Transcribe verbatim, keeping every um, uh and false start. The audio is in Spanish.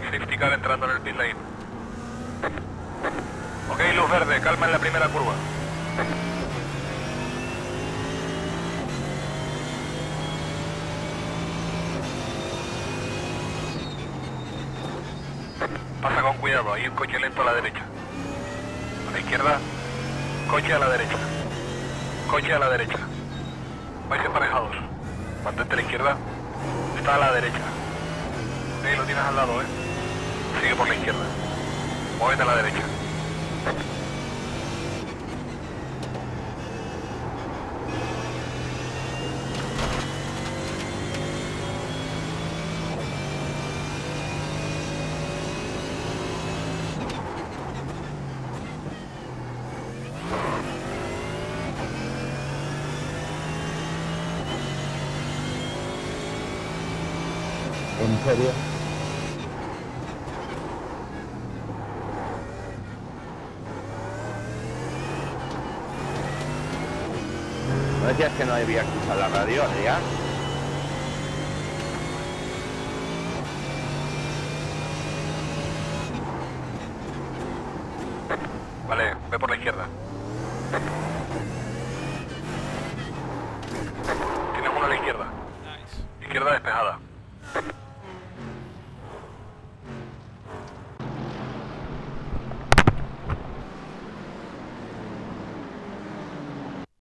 safety car entrando en el pit lane. Ok, luz verde, calma en la primera curva. Pasa con cuidado, hay un coche lento a la derecha. A la izquierda, coche a la derecha. Coche a la derecha. Vais emparejados. Mantente a la izquierda. Está a la derecha. Sí, lo tienes al lado, eh. Sigue por la izquierda. Muévete a la derecha. ¿En serio? ¿No decías que no debía escuchar la radio, ya? Vale, ve por la izquierda. Tienes uno a la izquierda. Izquierda despejada.